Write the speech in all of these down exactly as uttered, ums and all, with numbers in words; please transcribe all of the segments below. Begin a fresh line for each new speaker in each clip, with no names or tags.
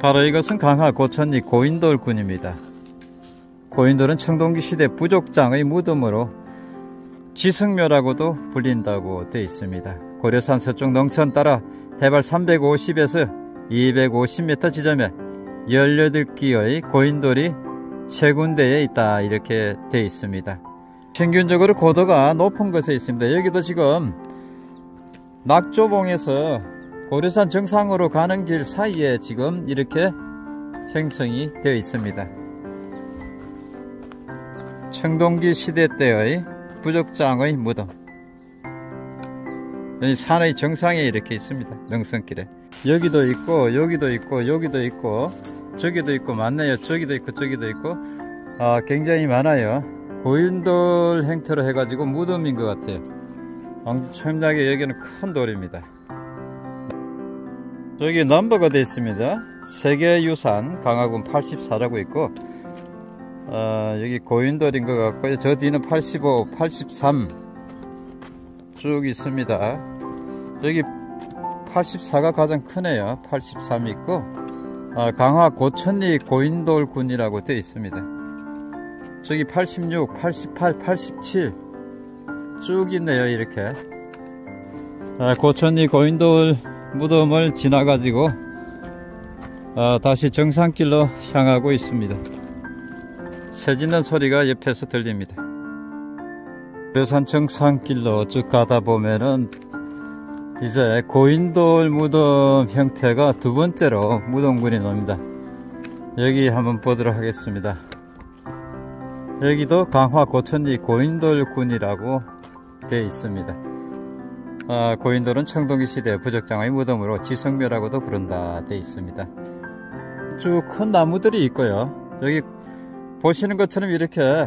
바로 이것은 강화 고천리 고인돌군입니다. 고인돌은 청동기 시대 부족장의 무덤으로 지승묘라고도 불린다고 되어 있습니다. 고려산 서쪽 농천 따라 해발 삼백오십에서 이백오십 미터 지점에 열여덟 기의 고인돌이 세 군데에 있다 이렇게 되어 있습니다. 평균적으로 고도가 높은 곳에 있습니다. 여기도 지금 낙조봉에서 고려산 정상으로 가는 길 사이에 지금 이렇게 형성이 되어 있습니다. 청동기 시대 때의 부족장의 무덤, 산의 정상에 이렇게 있습니다. 능선길에 여기도 있고 여기도 있고 여기도 있고 저기도 있고 많네요. 저기도 있고 저기도 있고 아, 굉장히 많아요. 고인돌 형태로 해가지고 무덤인 것 같아요. 엄청나게 여기는 큰 돌입니다. 여기 넘버가 되어 있습니다. 세계유산 강화군 팔십사라고 있고 어, 여기 고인돌인 것 같고요. 저 뒤는 팔십오, 팔십삼 쭉 있습니다. 여기 팔십사가 가장 크네요. 팔십삼 있고 어, 강화 고천리 고인돌군이라고 되어 있습니다. 저기 팔십육, 팔십팔, 팔십칠 쭉 있네요. 이렇게 아, 고천리 고인돌 무덤을 지나가지고 어, 다시 정상길로 향하고 있습니다. 새 짓는 소리가 옆에서 들립니다. 고려산 정상길로 쭉 가다 보면은 이제 고인돌 무덤 형태가 두 번째로 무덤군이 나옵니다. 여기 한번 보도록 하겠습니다. 여기도 강화 고천리 고인돌군이라고 되어 있습니다. 아, 고인돌은 청동기 시대 부족장의 무덤으로 지성묘라고도 부른다 되어 있습니다. 쭉 큰 나무들이 있고요. 여기 보시는 것처럼 이렇게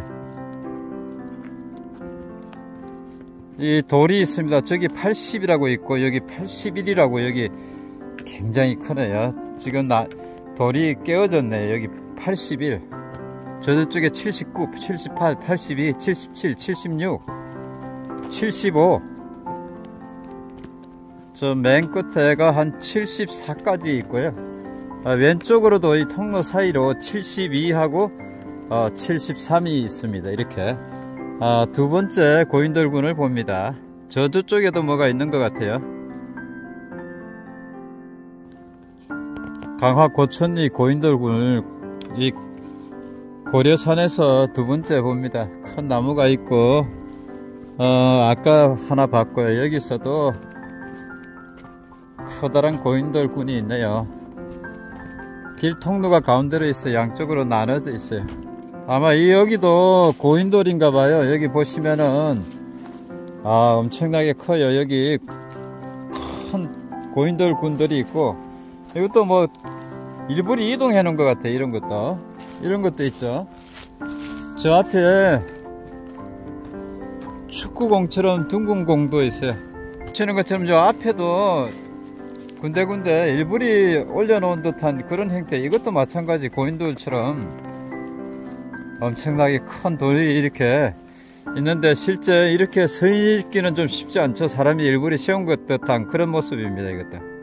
이 돌이 있습니다. 저기 팔십이라고 있고 여기 팔십일이라고 여기 굉장히 크네요. 지금 나, 돌이 깨어졌네. 여기 팔십일, 저쪽에 칠십구, 칠십팔, 팔십이, 칠십칠, 칠십육, 칠십오, 저 맨 끝에가 한 칠십사까지 있고요. 아, 왼쪽으로도 이 통로 사이로 칠십이하고 어, 칠십삼이 있습니다. 이렇게 아, 두 번째 고인돌군을 봅니다. 저쪽에도 뭐가 있는 것 같아요. 강화 고천리 고인돌군을 이 고려산에서 두 번째 봅니다. 큰 나무가 있고 어, 아까 하나 봤고요. 여기서도 커다란 고인돌군이 있네요. 길 통로가 가운데로 있어요. 양쪽으로 나눠져 있어요. 아마 이 여기도 고인돌인가 봐요. 여기 보시면은 아, 엄청나게 커요. 여기 큰 고인돌 군들이 있고 이것도 뭐 일부러 이동해 놓은 것 같아요. 이런 것도 이런 것도 있죠. 저 앞에 축구공처럼 둥근 공도 있어요. 치는 것처럼 저 앞에도 군데군데 일부러 올려놓은 듯한 그런 형태. 이것도 마찬가지 고인돌처럼 엄청나게 큰 돌이 이렇게 있는데 실제 이렇게 서 있기는 좀 쉽지 않죠. 사람이 일부러 세운 것 듯한 그런 모습입니다. 이것도